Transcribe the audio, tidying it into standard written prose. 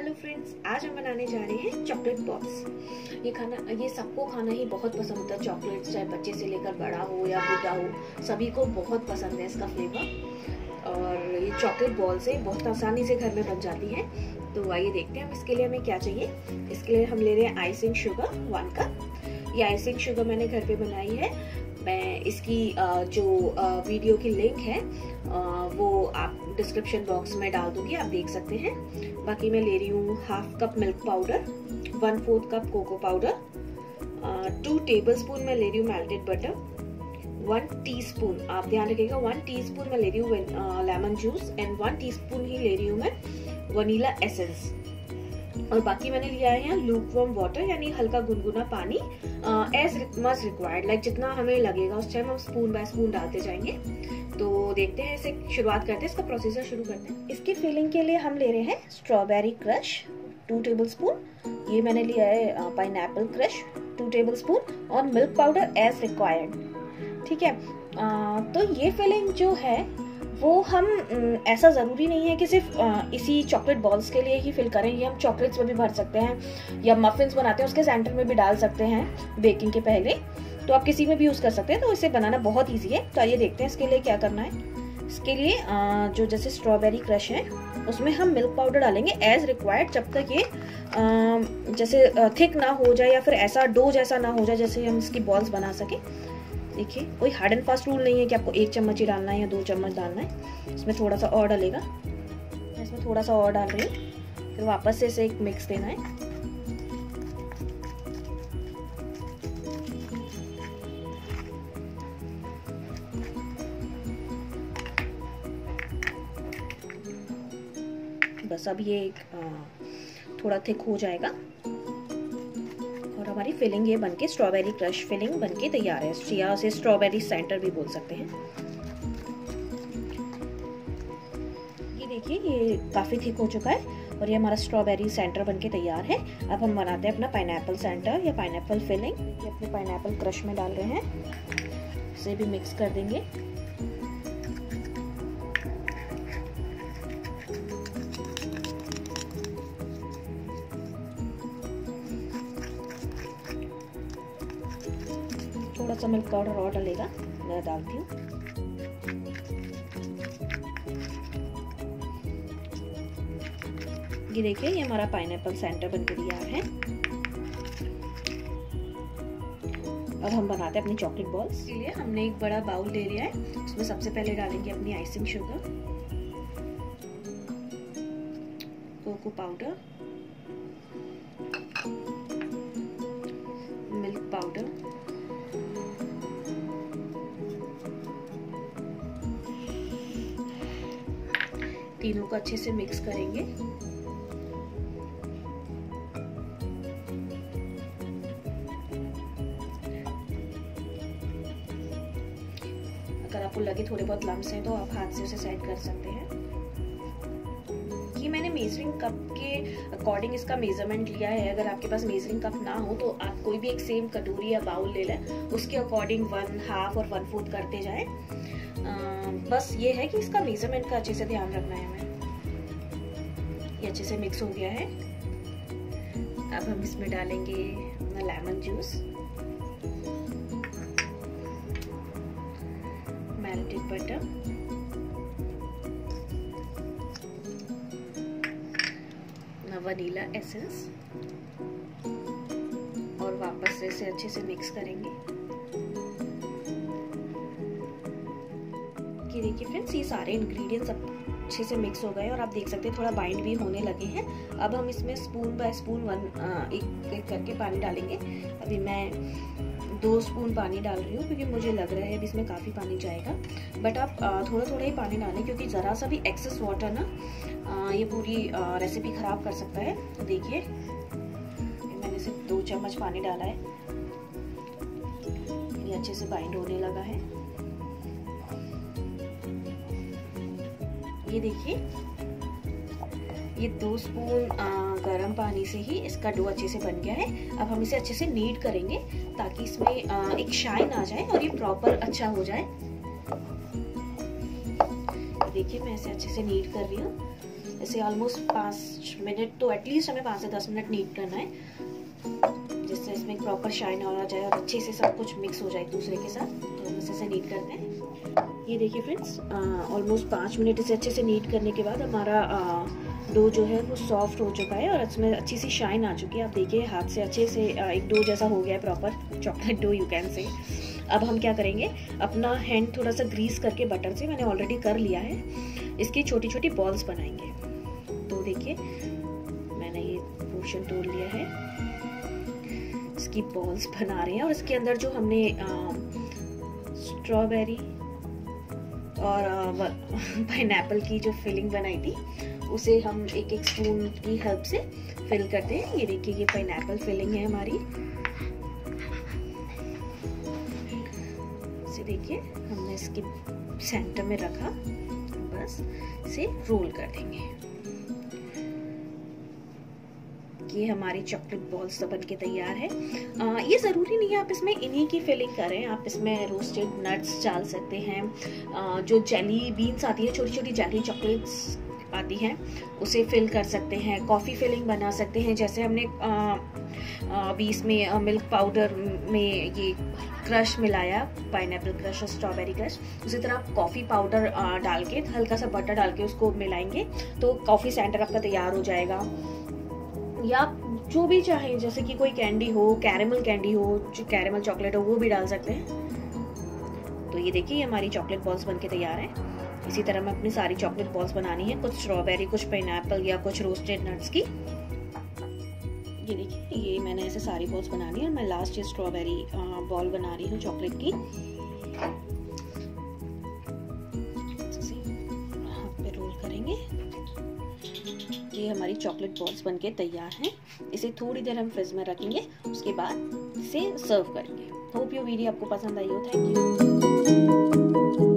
Hello friends, आज हम बनाने जा रहे हैं चॉकलेट बॉल्स। ये सबको खाना ही बहुत पसंद होता है। चॉकलेट्स चाहे बच्चे से लेकर बड़ा हो या बूढ़ा हो, सभी को बहुत पसंद है इसका फ्लेवर। और ये चॉकलेट बॉल्स है, बहुत आसानी से घर में बन जाती है। तो आइए देखते हैं हम इसके लिए हमें क्या चाहिए। इसके लिए हम ले रहे हैं आइसिंग शुगर 1 कप। ये आइसिंग शुगर मैंने घर पे बनाई है। मैं इसकी जो वीडियो की लिंक है वो आप डिस्क्रिप्शन बॉक्स में डाल दूंगी, आप देख सकते हैं। बाकी मैं ले रही हूँ 1/2 cup milk powder, 1/4 cup cocoa powder, 2 tablespoon मैं ले रही हूँ मेल्टेड बटर, 1 टीस्पून, आप ध्यान रखिएगा 1 टीस्पून मैं ले रही हूँ लेमन जूस एंड 1 टीस्पून ही ले रही हूँ मैं वनीला एसेंस। और बाकी मैंने लिया है यहाँ लूकवार्म वाटर, यानी हल्का गुनगुना पानी, एज मच रिक्वायर्ड, लाइक जितना हमें लगेगा उस टाइम हम स्पून बाय स्पून डालते जाएंगे। तो देखते हैं, इसे शुरुआत करते हैं, इसका प्रोसीजर शुरू करते हैं। इसकी फिलिंग के लिए हम ले रहे हैं स्ट्रॉबेरी क्रश 2 टेबलस्पून, ये मैंने लिया है पाइनएप्पल क्रश 2 टेबलस्पून और मिल्क पाउडर एज रिक्वायर्ड। ठीक है, तो ये फिलिंग जो है वो हम ऐसा ज़रूरी नहीं है कि सिर्फ इसी चॉकलेट बॉल्स के लिए ही फिल करें। ये हम चॉकलेट्स में भी भर सकते हैं, या मफिन्स बनाते हैं उसके सेंटर में भी डाल सकते हैं बेकिंग के पहले। तो आप किसी में भी यूज़ कर सकते हैं। तो इसे बनाना बहुत इजी है। तो आइए देखते हैं इसके लिए क्या करना है। इसके लिए जो जैसे स्ट्रॉबेरी क्रश है उसमें हम मिल्क पाउडर डालेंगे एज रिक्वायर्ड, जब तक ये जैसे थिक ना हो जाए या फिर ऐसा डो जैसा ना हो जाए जैसे हम इसकी बॉल्स बना सकें। देखिए, कोई हार्ड एंड फास्ट रूल नहीं है कि आपको 1 चम्मच ही डालना है या 2 चम्मच डालना है। इसमें थोड़ा सा और डलेगा, मैं इसमें थोड़ा सा और डाल रही हूँ। फिर वापस से इसे एक मिक्स देना है। बस अब ये थोड़ा थिक हो जाएगा और हमारी फिलिंग ये बनके स्ट्रॉबेरी क्रश फिलिंग बनके तैयार है, या उसे स्ट्रॉबेरी सेंटर भी बोल सकते हैं। ये देखिए, ये काफी थिक हो चुका है और ये हमारा स्ट्रॉबेरी सेंटर बनके तैयार है। अब हम बनाते हैं अपना पाइनएप्पल सेंटर या पाइनएप्पल फिलिंग। ये अपने पाइनएप्पल क्रश में डाल रहे हैं, इसे भी मिक्स कर देंगे। थोड़ा सा मिल्क पाउडर और डलेगा, मैं डालती हूँ। ये देखिए, ये हमारा पाइनएप्पल सेंटर बनके तैयार है। अब हम बनाते हैं अपनी चॉकलेट बॉल्स। इसके लिए हमने एक बड़ा बाउल ले लिया है। उसमें सबसे पहले डालेंगे अपनी icing sugar, cocoa powder, milk powder, तीनों को अच्छे से मिक्स करेंगे। अगर आपको लगे थोड़े बहुत लम्स हैं तो आप हाथ से उसे सेट कर सकते हैं। ये मैंने मेजरिंग कप के अकॉर्डिंग इसका मेजरमेंट लिया है। अगर आपके पास मेजरिंग कप ना हो तो आप कोई भी एक सेम कटोरी या बाउल ले लें, उसके अकॉर्डिंग 1/2 और 1/4 करते जाएं। बस ये है कि इसका मेजरमेंट का अच्छे से ध्यान रखना है हमें। ये अच्छे से मिक्स हो गया है। अब हम इसमें डालेंगे lemon juice, melted butter, vanilla essence और वापस से इसे अच्छे से मिक्स करेंगे। ये देखिए फ्रेंड्स, ये सारे इंग्रेडिएंट्स अच्छे से मिक्स हो गए और आप देख सकते हैं थोड़ा बाइंड भी होने लगे हैं। अब हम इसमें स्पून बाय स्पून एक करके पानी डालेंगे। अभी मैं 2 स्पून पानी डाल रही हूँ क्योंकि मुझे लग रहा है अभी इसमें काफ़ी पानी जाएगा। बट आप थोड़ा थोड़ा ही पानी डालें, क्योंकि ज़रा सा भी एक्सेस वाटर ना ये पूरी रेसिपी ख़राब कर सकता है। तो देखिए, मैंने सिर्फ 2 चम्मच पानी डाला है। ये अच्छे से बाइंड होने लगा है। ये देखिए, ये 2 स्पून गर्म पानी से ही इसका डो अच्छे से बन गया है। अब हम इसे अच्छे से नीड करेंगे ताकि इसमें एक शाइन आ जाए और ये प्रॉपर अच्छा हो जाए। देखिए मैं इसे अच्छे से नीड कर रही हूँ। इसे ऑलमोस्ट 5 मिनट तो एटलीस्ट हमें 5 से 10 मिनट नीट करना है, जिससे इसमें प्रॉपर शाइन आ जाए और अच्छे से सब कुछ मिक्स हो जाए एक दूसरे के साथ। तो हम इसे नीट करते हैं। ये देखिए फ्रेंड्स, ऑलमोस्ट 5 मिनट इसे अच्छे से नीट करने के बाद हमारा डो जो है वो सॉफ्ट हो चुका है और इसमें अच्छी सी शाइन आ चुकी है। आप देखिए हाथ से अच्छे से एक डो जैसा हो गया है, proper chocolate dough you can say. अब हम क्या करेंगे, अपना हैंड थोड़ा सा ग्रीस करके बटर से, मैंने ऑलरेडी कर लिया है, इसकी छोटी छोटी बॉल्स बनाएंगे। तो देखिए मैंने ये पोर्शन तोड़ लिया है, इसकी बॉल्स बना रहे हैं और इसके अंदर जो हमने स्ट्रॉबेरी और पाइनएप्पल की जो फिलिंग बनाई थी उसे हम एक एक स्पून की हेल्प से फिल करते हैं। ये देखिए ये पाइनएप्पल फिलिंग है हमारी। इसे देखिए हमने इसके सेंटर में रखा, बस इसे रोल कर देंगे। ये हमारी चॉकलेट बॉल्स बन के तैयार है। ये ज़रूरी नहीं है आप इसमें इन्हीं की फिलिंग करें, आप इसमें रोस्टेड नट्स डाल सकते हैं, जो जेली बीन्स आती है, छोटी छोटी जेली चॉकलेट्स आती हैं, उसे फिल कर सकते हैं, कॉफ़ी फिलिंग बना सकते हैं। जैसे हमने अभी इसमें मिल्क पाउडर में ये क्रश मिलाया, पाइनएप्पल क्रश और स्ट्रॉबेरी क्रश, उसी तरह आप कॉफ़ी पाउडर डाल के हल्का सा बटर डाल के उसको मिलाएंगे तो कॉफ़ी सेंटर आपका तैयार हो जाएगा। या जो भी चाहे, जैसे कि कोई कैंडी हो, कैरेमल कैंडी हो, जो कैरेमल चॉकलेट हो, वो भी डाल सकते हैं। तो ये देखिए हमारी चॉकलेट बॉल्स बनके तैयार है। इसी तरह में अपनी सारी चॉकलेट बॉल्स बनानी है, कुछ स्ट्रॉबेरी, कुछ पाइनएप्पल या कुछ रोस्टेड नट्स की। ये देखिए ये मैंने ऐसे सारी बॉल्स बनानी है और मैं लास्ट ये स्ट्रॉबेरी बॉल बना रही हूँ चॉकलेट की। हाथ पे रोल करेंगे। ये हमारी चॉकलेट बॉल्स बनके तैयार हैं। इसे थोड़ी देर हम फ्रिज में रखेंगे, उसके बाद इसे सर्व करेंगे। होप ये वीडियो आपको पसंद आई हो। Thank you.